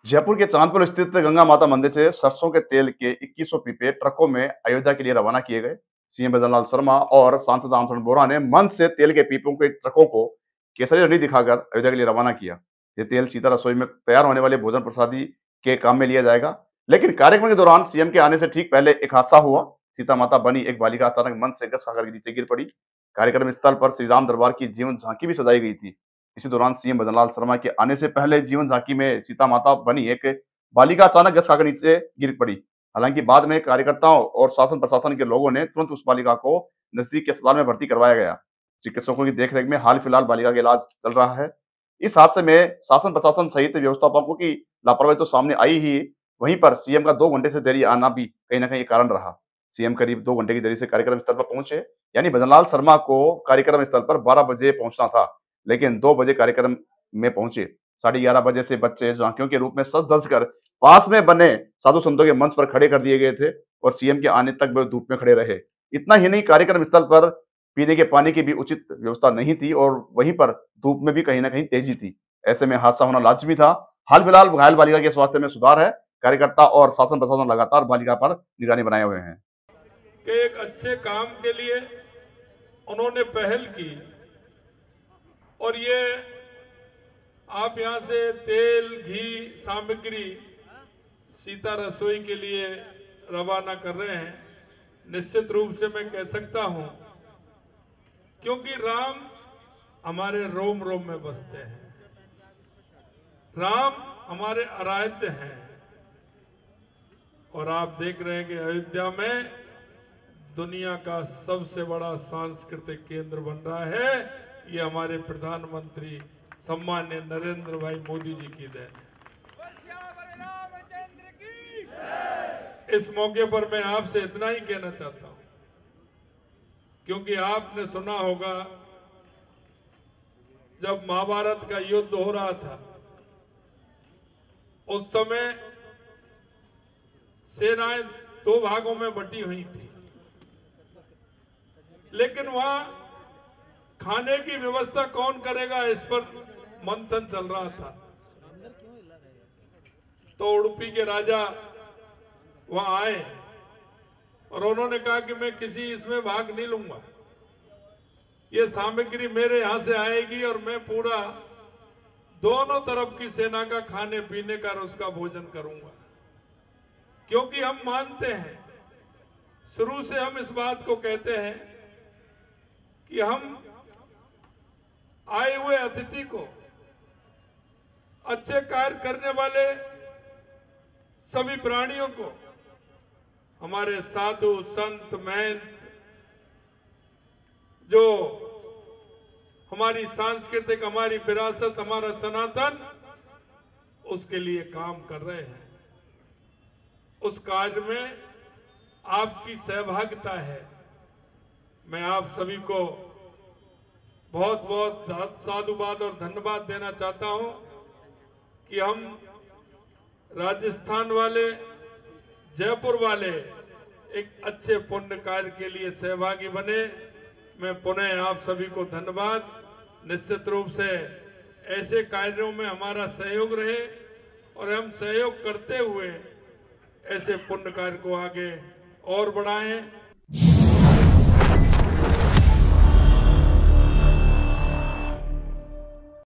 जयपुर के चांदपुर स्थित गंगा माता मंदिर से सरसों के तेल के 2100 पीपे ट्रकों में अयोध्या के लिए रवाना किए गए। सीएम भजनलाल शर्मा और सांसद रामचंद्र बोरा ने मंच से तेल के पीपों के ट्रकों को केसरी झंडी दिखाकर अयोध्या के लिए रवाना किया। ये तेल सीधा रसोई में तैयार होने वाले भोजन प्रसादी के काम में लिया जाएगा। लेकिन कार्यक्रम के दौरान सीएम के आने से ठीक पहले एक हादसा हुआ। सीता माता बनी एक बालिका अचानक मंच से गस खाकर नीचे गिर पड़ी। कार्यक्रम स्थल पर श्री राम दरबार की जीवन झांकी भी सजाई गई थी। इसी दौरान सीएम भजनलाल शर्मा के आने से पहले जीवन झांकी में सीता माता बनी एक बालिका अचानक गस खाकर नीचे गिर पड़ी। हालांकि बाद में कार्यकर्ताओं और शासन प्रशासन के लोगों ने तुरंत उस बालिका को नजदीक के अस्पताल में भर्ती करवाया गया। चिकित्सकों की देखरेख में हाल फिलहाल बालिका का इलाज चल रहा है। इस हादसे में शासन प्रशासन सहित व्यवस्थापकों की लापरवाही तो सामने आई ही, वहीं पर सीएम का 2 घंटे से देरी आना भी कहीं न कहीं कारण रहा। सीएम करीब 2 घंटे की देरी से कार्यक्रम स्थल पर पहुंचे। यानी भजनलाल शर्मा को कार्यक्रम स्थल पर 12 बजे पहुंचना था, लेकिन 2 बजे कार्यक्रम में पहुंचे। 11:30 बजे से बच्चे झांकियों के रूप में सज धज कर पास में बने साधु संतों के मंच पर खड़े कर दिए गए थे और सीएम के आने तक वे धूप में खड़े रहे। इतना ही नहीं, कार्यक्रम स्थल पर पीने के पानी की भी उचित व्यवस्था नहीं थी और वहीं पर धूप में भी कहीं न कहीं तेजी थी। ऐसे में हादसा होना लाज़मी था। हाल फिलहाल घायल बालिका के स्वास्थ्य में सुधार है। कार्यकर्ता और शासन प्रशासन लगातार बालिका पर निगरानी बनाए हुए हैं। कि एक अच्छे काम के लिए उन्होंने पहल की और ये आप यहां से तेल, घी, सामग्री सीता रसोई के लिए रवाना कर रहे हैं। निश्चित रूप से मैं कह सकता हूं, क्योंकि राम हमारे रोम रोम में बसते हैं, राम हमारे आराध्य हैं। और आप देख रहे हैं कि अयोध्या में दुनिया का सबसे बड़ा सांस्कृतिक केंद्र बन रहा है। ये हमारे प्रधानमंत्री सम्मान्य नरेंद्र भाई मोदी जी की देन है। इस मौके पर मैं आपसे इतना ही कहना चाहता हूं, क्योंकि आपने सुना होगा जब महाभारत का युद्ध हो रहा था, उस समय सेनाएं 2 भागों में बटी हुई थी, लेकिन वहां खाने की व्यवस्था कौन करेगा, इस पर मंथन चल रहा था। तो उडुपी के राजा वहां आए और उन्होंने कहा कि मैं किसी इसमें भाग नहीं लूंगा, ये सामग्री मेरे यहां से आएगी और मैं पूरा दोनों तरफ की सेना का खाने पीने का और उसका भोजन करूंगा। क्योंकि हम मानते हैं, शुरू से हम इस बात को कहते हैं कि हम आए हुए अतिथि को, अच्छे कार्य करने वाले सभी प्राणियों को, हमारे साधु संत महंत जो हमारी सांस्कृतिक, हमारी विरासत, हमारा सनातन, उसके लिए काम कर रहे हैं। उस कार्य में आपकी सहभागिता है। मैं आप सभी को बहुत बहुत साधुवाद और धन्यवाद देना चाहता हूं कि हम राजस्थान वाले, जयपुर वाले एक अच्छे पुण्य कार्य के लिए सहभागी बने। मैं पुनः आप सभी को धन्यवाद। निश्चित रूप से ऐसे कार्यों में हमारा सहयोग रहे और हम सहयोग करते हुए ऐसे पुण्य कार्य को आगे और बढ़ाएं।